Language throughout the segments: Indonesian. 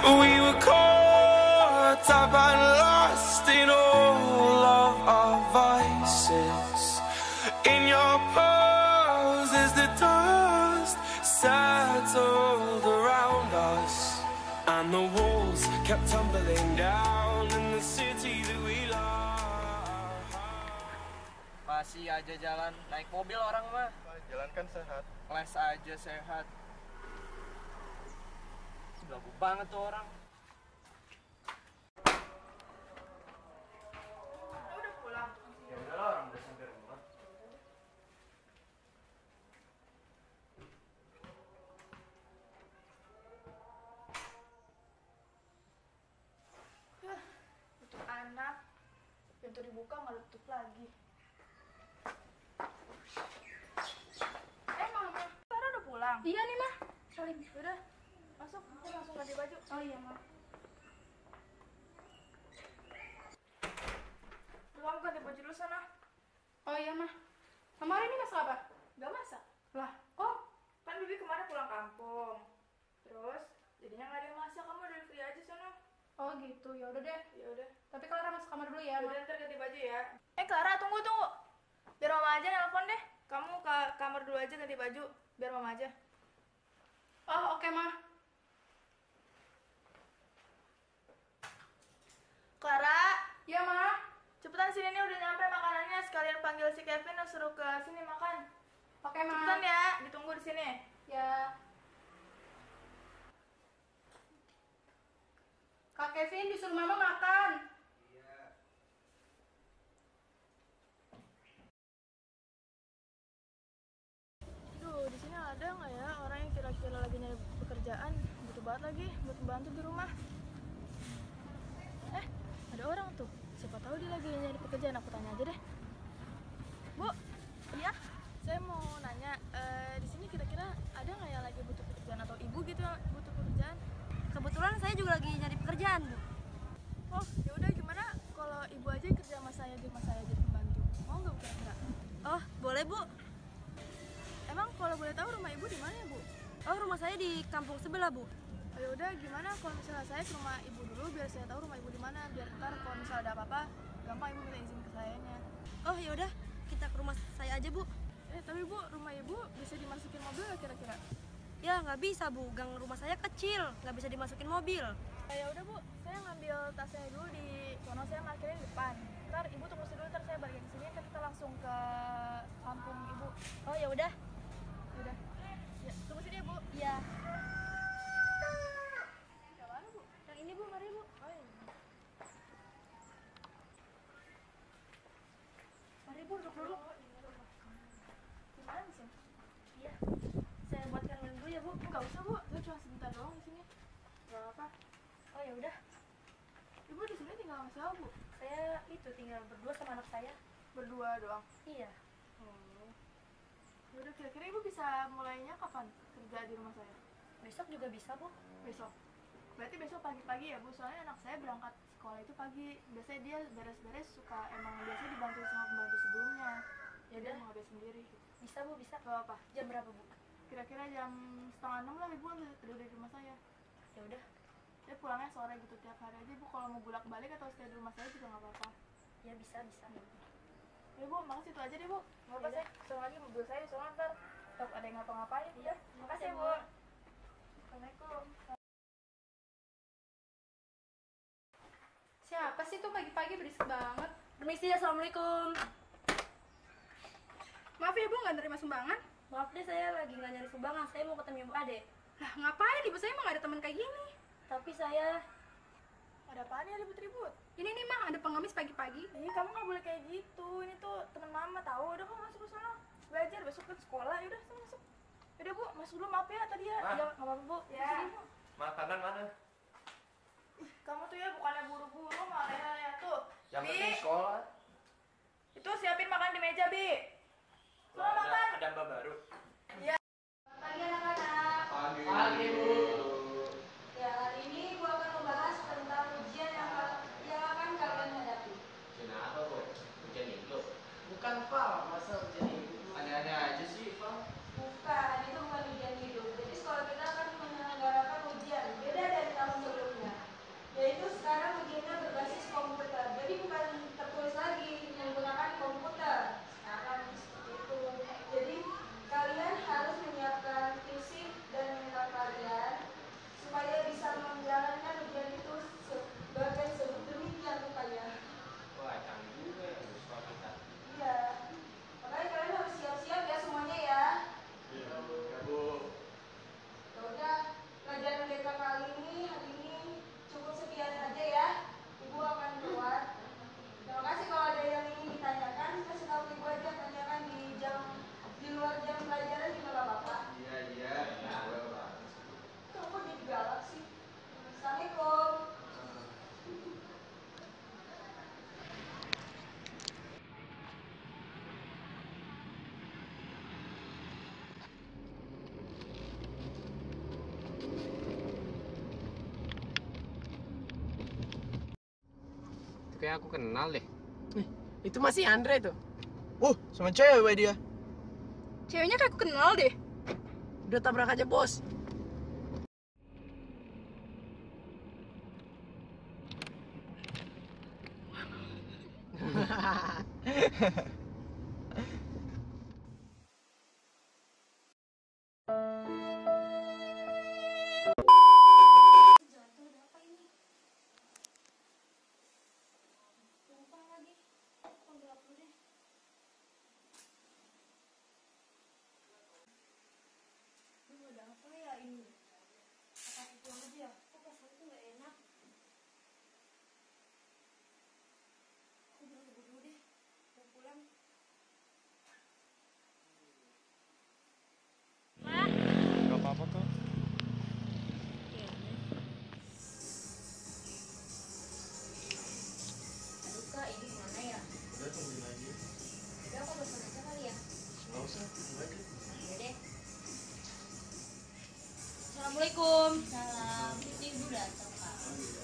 We were caught up and lost in all of our vices. In your poses, the dust settled around us, and the walls kept tumbling down in the city that we love. Masih aja jalan, naik mobil orang mah. Jalan kan sehat. Les aja sehat. Belagu banget tuh orang. Udah pulang? Ya udahlah, orang udah sampai rumah. Untuk anak, pintu dibuka malah tutup lagi. Mama, Clara udah pulang? Iya nih, Mah. Salim. Udah, masuk. Kita langsung ganti baju. Oh iya, Mah. Kamu ganti baju dulu sana. Oh iya, Mah. Mama hari ini masak apa? Gak masak. Lah, kok? Kan Bibi kemarin pulang kampung. Terus, jadinya gak ada yang masak. Kamu udah free aja sana. Oh gitu, ya udah deh. Ya udah. Tapi Clara masuk kamar dulu ya, Udah Mah. ntar ganti baju ya. Clara, tunggu. Biar Mama aja nelpon deh. Kamu ke kamar dulu aja ganti baju. Biar Mama aja. Oh, oke, Mah. Clara, Iya, Mah. cepetan sini nih udah nyampe makanannya. Sekalian panggil si Kevin dan suruh ke sini makan. Oke, Mah. Cepetan ya, ditunggu di sini. Ya. Kak Kevin disuruh Mama makan. Duh, di sini ada nggak ya orang yang kira-kira lagi nyari pekerjaan, butuh banget lagi buat membantu di rumah. Ada orang tuh. Siapa tahu dia lagi nyari pekerjaan. Aku tanya aja deh. Bu, iya, saya mau nanya, di sini kira-kira ada nggak ya lagi butuh pekerjaan atau ibu gitu yang butuh pekerjaan? Kebetulan saya juga lagi nyari pekerjaan, Bu. Oh, ya udah gimana kalau ibu aja kerja sama saya di rumah saya jadi pembantu? Mau nggak kira-kira? Oh, boleh, Bu. Emang kalau boleh tahu rumah ibu di mana ya, Bu? Oh, rumah saya di kampung sebelah, Bu. Oh, ya udah gimana kalau misalnya saya ke rumah ibu dulu biar saya tahu rumah ibu di mana, biar ntar kalau misalnya ada apa-apa gampang ibu minta izin ke sayanya. Oh, ya udah, kita ke rumah saya aja, Bu. Tapi Bu, rumah ibu bisa dimasukin mobil nggak kira-kira? Ya, nggak bisa, Bu. Gang rumah saya kecil, nggak bisa dimasukin mobil. Ya udah Bu, saya ngambil tasnya dulu di sono, saya parkirin di depan. Ntar ibu tunggu dulu, ntar saya balikin ke sini, ntar kita langsung ke kampung ibu. Oh, ya udah. Udah. Ya, tunggu sini ya Bu. Iya. Yang mana Bu? Yang ini, Bu, mari, Bu. Oh iya. Mari, Bu, duduk dulu. Gimana di sini? Iya. Saya buatkan minum dulu ya, Bu. Enggak usah Bu, saya cuma sebentar doang di sini. Gak apa. Oh, ya udah. Ibu di sini tinggal sama siapa Bu? Saya itu tinggal berdua sama anak saya. Berdua doang. Iya. Ya udah, kira-kira ibu bisa mulainya kapan kerja di rumah saya? Besok juga bisa, Bu. Besok. Berarti besok pagi-pagi ya Bu, soalnya anak saya berangkat sekolah itu pagi. Biasanya dia beres-beres suka emang biasanya dibantu sama pembantu sebelumnya. Ya Dia udah. mau ngambil sendiri gitu. Bisa, Bu, bisa. Gak apa. Jam berapa, Bu? Kira-kira jam 5:30 lah ibu udah di rumah saya. Ya udah. Saya pulangnya sore gitu tiap hari aja Bu, kalau mau bolak-balik atau stay di rumah saya juga nggak apa-apa. Ya, bisa. Ya Bu, makasih itu aja deh Bu. Nggak apa Iya. saya, soal lagi mobil saya soalnya ntar takut ada yang ngapa-ngapain. Iya, Makasih ya Bu. Assalamualaikum. Siapa sih tuh pagi-pagi berisik banget? Permisi, Assalamualaikum. Maaf ya, Bu, nggak terima sumbangan. Maaf deh, saya lagi nggak nyari sumbangan. Saya mau ketemu Ibu Ade. Lah, ngapain? Ibu saya emang nggak ada teman kayak gini. Tapi saya... Ada apaan ya ribut-ribut? Ini nih, Mah, ada pengemis pagi-pagi. Kamu nggak boleh kayak gitu. Ini tuh teman mama tahu. Udah kamu masuk ke sana. Belajar besok kan sekolah. Yaudah, sana masuk. Yaudah Bu, masuk dulu, maaf ya tadi ya. Ma. Ya, nggak apa-apa Bu. Ya. Sini, Bu. Makanan mana? Kamu tuh ya bukannya buru-buru malah ya tuh. Yang Bi, penting sekolah. itu siapin makan di meja, Bi. Soalnya makan. Ada mbak baru. Iya. Pagi anak-anak. Pagi, Bu. Ya, hari ini gua akan membahas tentang ujian yang akan kalian hadapi. Kenapa, Bu? Hujan itu. Bukan, Val. Masa ujian itu? Aneh-aneh aja sih, Val. Bukan, itu bukan ujian hidup. Jadi sekolah kita akan menyelenggarakan ujian beda dari tahun sebelumnya. kayak aku kenal deh. Itu masih Andre tuh. Sama cewek dia. Ceweknya kayak aku kenal deh. Udah tabrak aja, bos. Jatuh, ada apa ini? Tumpah lagi. Aku gelap dulu deh. Aduh, ada apa ya ini? Apa aku pulang aja ya? Kok perasaanku nggak enak? Aku bilang dulu deh. Mau pulang. Gak apa-apa tuh. Aduh kak, ini gimana ya? Udah tungguin aja. Udah aku telepon aja kali ya? Nggak usah, tunggu aja. Udah deh. Assalamualaikum. Salam. Ini ibu datang kak.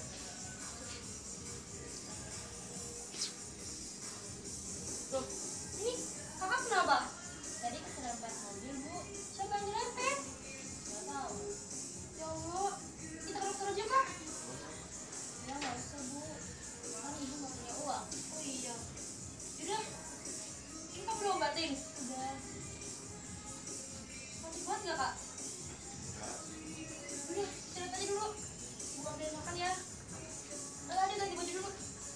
Loh, ini kakak kenapa? Tadi keserempet mobil bu. Siapa yang nyerempet? Gak tahu. Ya Allah, kita ke dokter aja kak. Ya nggak usah bu. Kan ibu nggak punya uang. Oh iya. Yaudah, ini kamu udah obatin? Udah. Masih kuat nggak kak? Udah, istirahat aja dulu. Buang dan makan ya. Ada ganti baju dulu.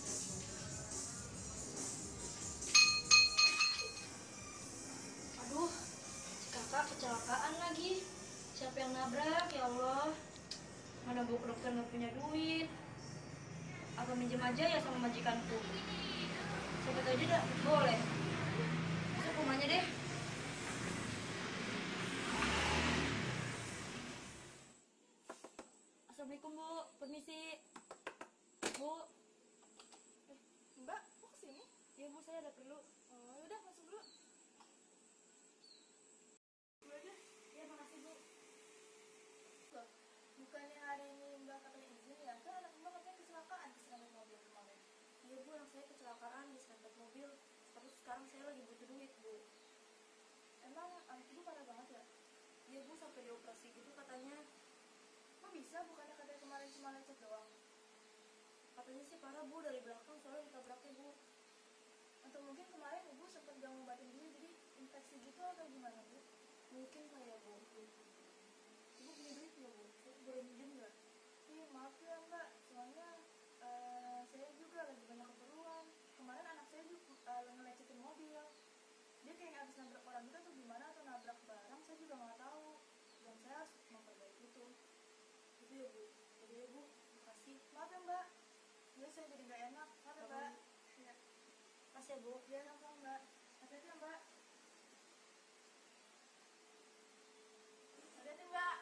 Aduh, kakak kecelakaan lagi. Siapa yang nabrak ya Allah? Mana bawa ke dokter nggak punya duit. Apa minjem aja ya sama majikanku? Siapa tahu aja dah, boleh. Masuk rumahnya deh. Assalamualaikum bu, permisi. Bu. Mbak, kok kesini? Ya bu, saya ada perlu. Oh, yaudah masuk dulu. Dulu aja. Ya makasih bu. Loh, bukannya hari ini Mbak katanya izin ya? Kan anak Mbak katanya kecelakaan keserempet mobil kemarin. Iya bu, yang saya kecelakaan diserempet mobil. Terus sekarang saya lagi butuh duit bu. Emang anak ibu parah banget ya? Iya bu, sampai dioperasi gitu katanya. Kok bisa? Bukannya katanya kemarin cuma lecet doang? Katanya sih parah bu, dari belakang soalnya ditabraknya bu. Atau mungkin kemarin ibu sempat gak ngobatin dulu jadi infeksi gitu atau gimana bu? Mungkin kayak bu. Ibu punya duit nggak bu? Saya boleh minjem nggak? Iya maaf ya Mbak, soalnya saya juga lagi banyak keperluan. Kemarin anak saya juga ngelecetin mobil. Dia kayak habis nabrak orang gitu atau gimana, atau nabrak barang, saya juga nggak tahu. Dan saya harus memperbaiki itu. Itu ya bu. Jadi ya bu, makasih. Maaf ya Mbak, jadi saya jadi nggak enak. Maaf ya Mbak. Ya, Makasih ya bu. dia sama Mbak. Hati-hati ya Mbak. Hati-hati Mbak.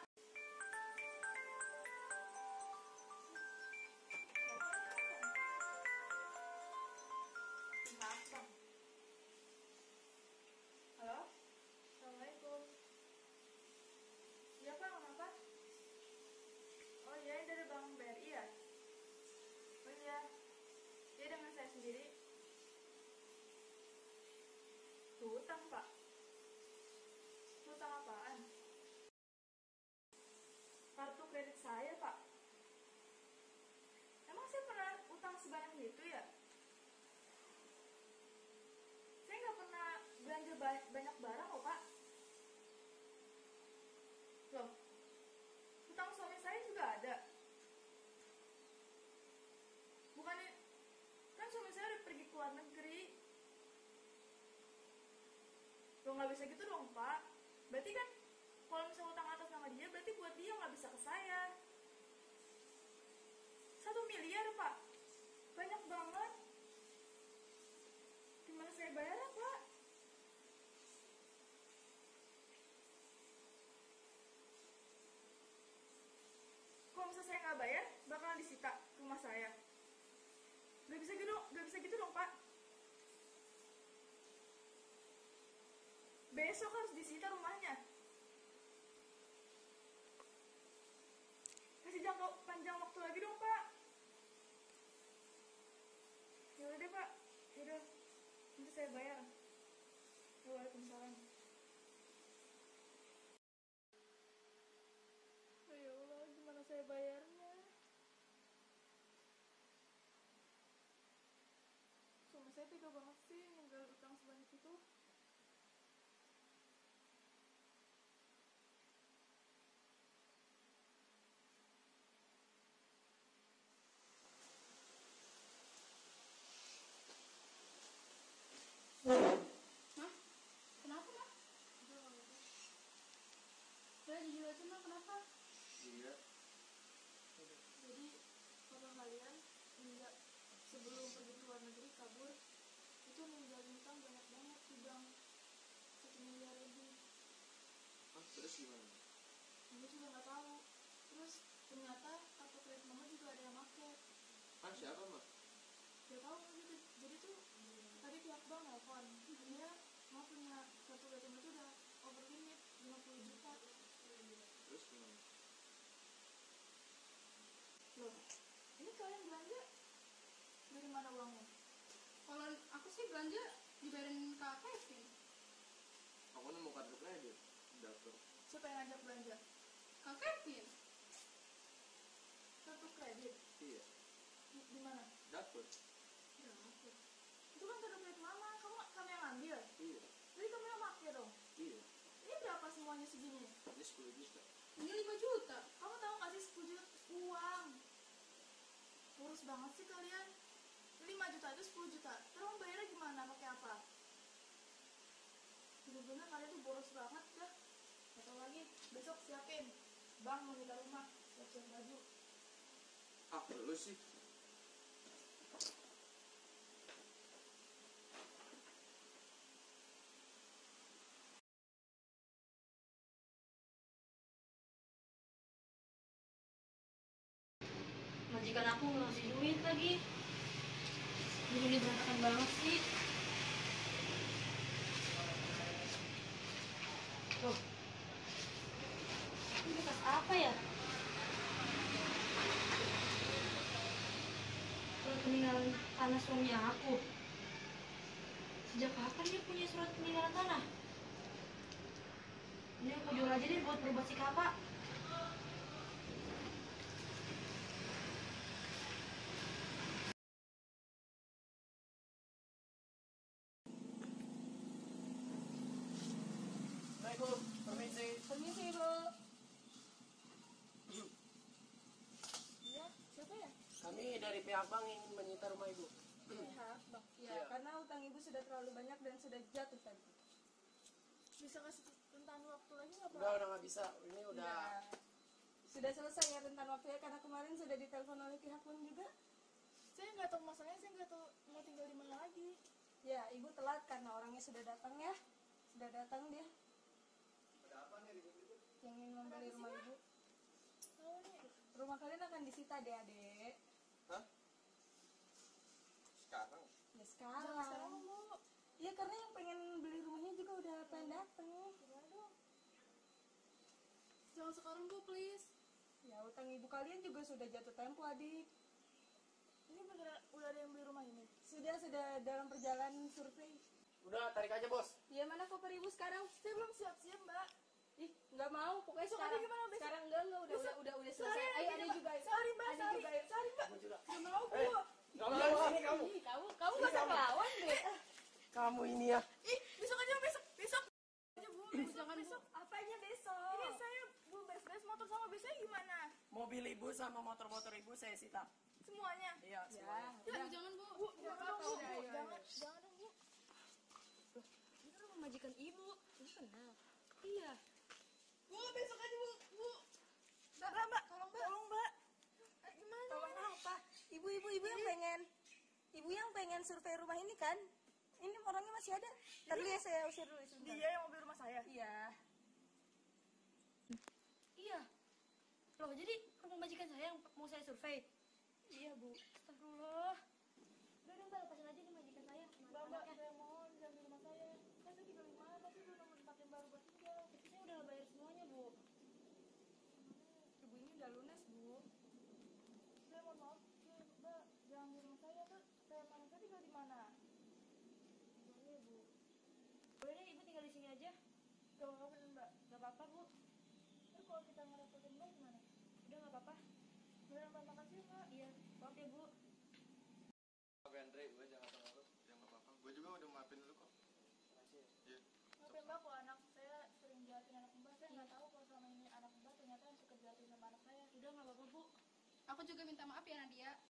Halo? Assalamualaikum. Iya Pak, kenapa? Oh iya, ini dari Bank BRI ya? Oh iya. Iya, dengan saya sendiri. Hutang Pak? Hutang apaan? Kartu kredit saya Pak? Emang saya pernah utang sebanyak itu ya? Saya nggak pernah belanja banyak barang kok Pak. Loh, utang suami saya juga ada. Bukannya, kan suami saya udah pergi ke luar negeri. Loh nggak bisa gitu dong Pak. Berarti kan kalau misalnya utang atas nama dia, berarti buat dia nggak bisa ke saya. 1 miliar Pak, banyak banget. Gimana saya bayarnya Pak? Kalau misalnya saya nggak bayar, bakalan disita rumah saya. Gak bisa gitu dong Pak. Besok harus disita rumahnya. Kasih jangka panjang waktu lagi dong Pak. Yaudah, nanti saya bayar. Waalaikumsalam. Ya Allah, gimana saya bayarnya? Suami saya tega banget sih ninggal utang sebanyak itu. Hah? Kenapa, Mak? Udah jujur aja, Mak, kenapa? Iya. Jadi papa kalian enggak sebelum pergi ke luar negeri kabur itu ninggalin utang banyak banget di bank 1 miliar lebih. Ah, terus gimana? Mama juga nggak tahu. Terus ternyata kartu kredit mama juga ada yang make. Ah, siapa, Mak? Gak tahu gitu. Jadi tuh tadi pihak bank nelfon. Dia mama punya kartu kredit mama tuh udah over limit 50 juta. Terus gimana? Loh, ini kalian belanja dari mana uangnya? Kalau aku sih belanja dibayarin Kak Kevin. Aku nemu kartu kredit di dapur. Siapa yang ngajak belanja? Kak Kevin? Kartu kredit Iya. di mana? Dapur. Itu kan kartu kredit mama, kamu yang ambil. Iya. Jadi kamu yang pakai dong. Iya. Ini berapa semuanya segini? Ini 10 juta. Ini 5 juta. Kamu tahu nggak sih 10 juta uang? Boros banget sih kalian. 5 juta itu 10 juta. Terus kamu bayarnya gimana? Pakai apa? Bener-bener kalian tuh boros banget dah. Gak tau lagi. Besok siapin. Bang mau minta rumah. Siap-siap baju. Ah, lu sih. Majikan aku nggak ngasih duit lagi. Ini berantakan banget sih. Tuh. Ini bekas apa ya? Surat peninggalan tanah suami aku. Sejak kapan dia punya surat peninggalan tanah? Ini aku jual aja deh buat berobat si kakak. Assalamualaikum, permisi. Permisi, Bu. Iya, siapa ya? Kami dari pihak bank ingin menyita rumah ibu. Pihak bang. Ya, karena utang Ibu sudah terlalu banyak dan sudah jatuh tadi. Bisa kasih rentan waktu lagi nggak pak? Udah nggak bisa. Ini udah. Ya, sudah selesai ya rentan waktunya karena kemarin sudah ditelepon oleh pihak bank juga. Saya nggak tahu masalahnya. Saya nggak tahu mau tinggal di mana lagi. Ya, Ibu telat karena orangnya sudah datang ya. Sudah datang dia. Yang ingin membeli rumah Ibu. Tahu nih. Rumah kalian akan disita deh, Adek. Hah? Sekarang? Ya Jangan sekarang sekarang. bu. Ya karena yang pengen beli rumahnya juga udah pengen datang. Gimana dong? Jangan sekarang bu, please. Ya utang Ibu kalian juga sudah jatuh tempo, Adik. Ini beneran udah ada yang beli rumah ini? Sudah dalam perjalanan survei. Udah tarik aja bos. Ya mana koper Ibu sekarang? Saya belum siap-siap mbak. Ih, nggak mau. Pokoknya Besok sekarang. aja gimana, besok? Sekarang enggak, udah selesai. Sorry, Ayo ada juga. Sorry mbak, Ada sorry. juga, ayo. Sorry mbak. Kamu juga. Gak mau bu. Nggak mau sini kamu. Ih, kamu nggak usah ngelawan deh. Kamu ini ya. Ih, besok aja besok. Besok aja bu. Jangan Besok. apanya besok? Ini saya bu beres-beres motor sama biasanya gimana? Mobil ibu sama motor-motor ibu saya sita. Semuanya. Iya, semuanya. Ya, Jangan bu. Bu, Nggak jangan apa-apa, dong bu. udah, ayo, Jangan, ayo. jangan dong bu. Ini kan rumah majikan ibu. Ini kenal. Iya. Bu, besok aja bu. Bu. Mbak, tolong mbak. Tolong mbak. Gimana? Tolong apa? Ibu yang pengen survei rumah ini kan? Ini orangnya masih ada. Ntar dulu ya saya usir dulu sebentar. Dia yang mau beli rumah saya. Iya. Iya. Loh, jadi rumah majikan saya yang mau saya survei. Iya bu. Astagfirullah. Udah dong, Mbak, lepasin aja nih majikan saya. Mbak, saya mohon jangan beli rumah saya. Kan saya tinggal di mana sih? Belum nemu tempat yang baru buat tinggal. Saya udah bayar semuanya, Bu. Ibu ini udah lunas, Bu. Saya mohon maaf, mbak, jangan beli rumah saya tuh. Saya mana saya tinggal di mana? Boleh deh, ibu tinggal di sini aja. Gak apa-apa mbak. Gak apa-apa, Bu. Terus kalau kita ngerepotin mbak gimana? Udah gak apa-apa. Beneran mbak, makasih ya mbak. Iya, maaf ya, Bu. Maaf Andre, gue jangan sama lu. Ya nggak apa-apa. Gue juga udah maafin lu kok. Makasih. Iya. Maaf ya mbak, kalau anak saya sering jahatin anak mbak. Saya nggak tahu kalau selama ini anak mbak ternyata yang suka jahatin sama anak saya. Udah gak apa-apa, Bu. Aku juga minta maaf ya Nadia.